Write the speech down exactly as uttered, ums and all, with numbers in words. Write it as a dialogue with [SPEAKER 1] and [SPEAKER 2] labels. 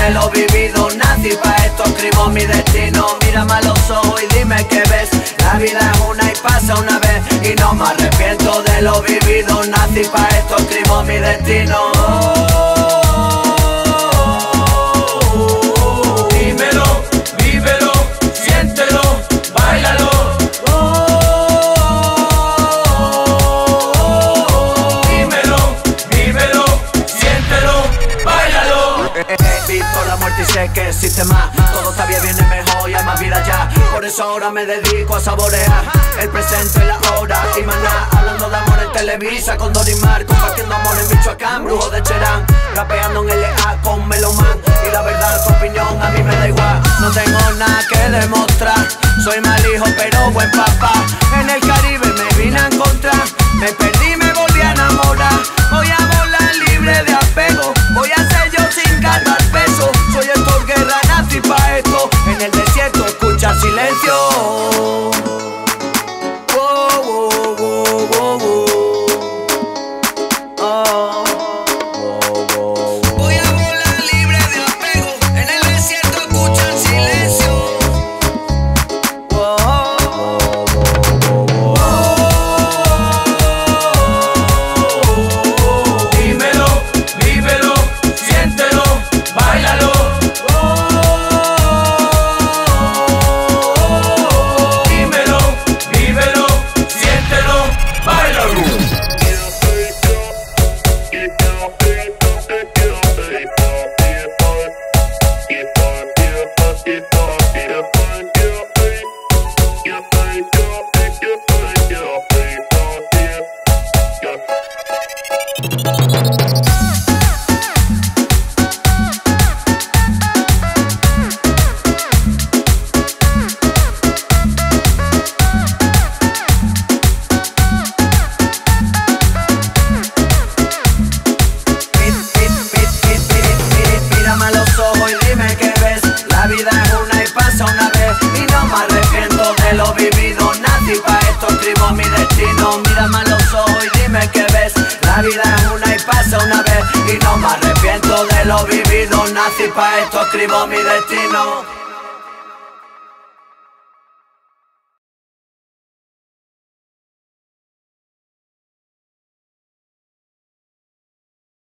[SPEAKER 1] de lo vivido, nací pa' esto, escribo mi destino. Mírame a los ojos y dime qué ves. La vida es una y pasa una vez, y no me arrepiento de lo vivido. Nací pa' esto, escribo mi destino.
[SPEAKER 2] Dímelo, vívelo, siéntelo, báilalo. Dímelo, vívelo, siéntelo, báilalo.
[SPEAKER 1] He visto la muerte y sé que existe más. Todo todavía viene mejor y hay más vida ya. Por eso ahora me dedico a saborear el presente, la hora y maná. Hablando de amor en Televisa con Dorimar, compartiendo amor en Michoacán, Brujo de Cherán, rapeando en L A con Meloman. Y la verdad, tu opinión a mí me da igual. No tengo nada que demostrar. Soy mal hijo pero buen papá. En el Caribe me vine a encontrar. Me perdí, me volví a enamorar. Voy a volar libre de apego. Voy a ser yo sin cargar peso. Soy Héctor Guerra, nací pa' esto. En el desierto escucha silencio. Wow, wow, wow, wow, wow. Oh. Voy a volar libre de apego. En el desierto escucha el silencio.
[SPEAKER 2] Dímelo, vívelo, siéntelo, báilalo. Dímelo, vívelo, siéntelo, báilalo.
[SPEAKER 1] Mírame a los ojos y dime qué ves. La vida es una y pasa una vez, y no me arrepiento de lo vivido. Nací pa' esto, escribo mi destino. Mírame a los ojos y dime qué ves. La vida es una y pasa una vez, y no me arrepiento de lo vivido. Nací pa' esto, escribo mi destino.